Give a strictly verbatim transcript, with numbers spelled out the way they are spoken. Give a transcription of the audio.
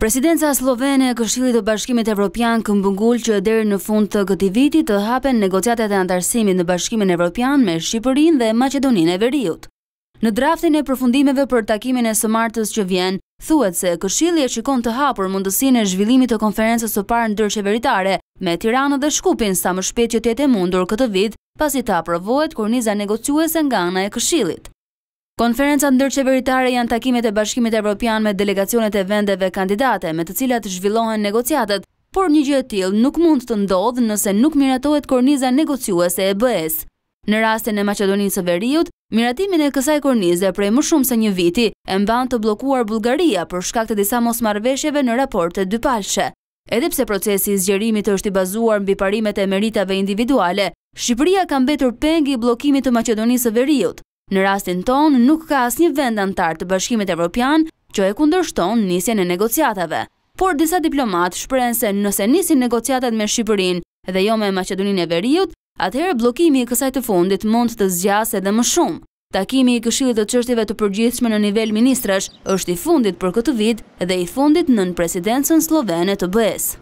Presidenca slovene e Këshillit të Bashkimit Evropian këmbëngul që deri në fund të këtij viti të hapen negociatat e anëtarësimit në Bashkimin Evropian me Shqipërinë dhe Maqedoninë e Veriut. Në draftin e përfundimeve për takimin e së martës që vjen, thuhet se Këshilli e shikon të hapur mundësinë e zhvillimit të konferencës së parë ndërqeveritare me Tiranën dhe Shkupin sa më shpejt që të jetë e mundur këtë vit, pasi të aprovohet korniza negociuese nga ana e Këshillit. Konferencat ndërqeveritare janë takimet e Bashkimit Evropian me delegacionet e vendeve kandidate me të cilat zhvillohen negociatat, por një gjë e tillë nuk mund të ndodhë nëse nuk miratohet korniza negociuese e B E-s. Në rastin e Maqedonisë së Veriut, miratimin e kësaj kornize prej më shumë se një viti e mban të bllokuar Bullgaria për shkak të disa mosmarrëveshjeve në raporte dypalshe. Edhe pse procesi i zgjerimit është i bazuar mbi parimet e meritave individuale, Shqipëria ka mbetur peng i bllokimit të Maqedonisë së Veriut. Në rastin ton, nuk ka asnjë vend antar të Bashkimit Evropian që e kundërshton nisjen e negociatave. Por disa diplomatë shprehen se nëse nisin negociatat me Shqipërinë dhe jo me Maqedoninë e Veriut, atëherë bllokimi i kësaj të fundit mund të zgjasë edhe më shumë. Takimi i Këshillit të Çështjeve të Përgjithshme në nivel ministrash është i fundit për këtë vit dhe i fundit nën presidencën slovene të B E-s.